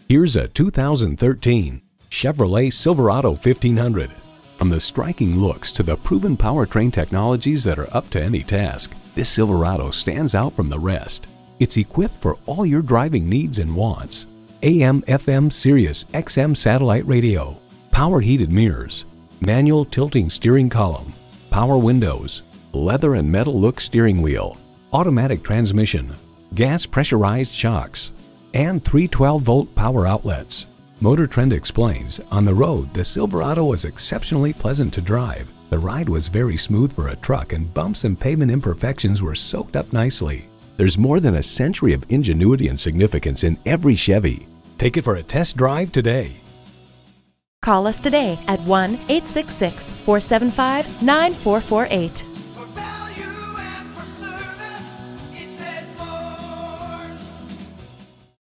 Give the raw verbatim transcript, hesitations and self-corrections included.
Here's a two thousand thirteen Chevrolet Silverado fifteen hundred. From the striking looks to the proven powertrain technologies that are up to any task, this Silverado stands out from the rest. It's equipped for all your driving needs and wants. A M F M Sirius X M satellite radio, power heated mirrors, manual tilting steering column, power windows, leather and metal look steering wheel, automatic transmission, gas pressurized shocks, and three twelve volt power outlets. Motor Trend explains, on the road, the Silverado was exceptionally pleasant to drive. The ride was very smooth for a truck, and bumps and pavement imperfections were soaked up nicely. There's more than a century of ingenuity and significance in every Chevy. Take it for a test drive today. Call us today at one eight six six, four seven five, nine four four eight.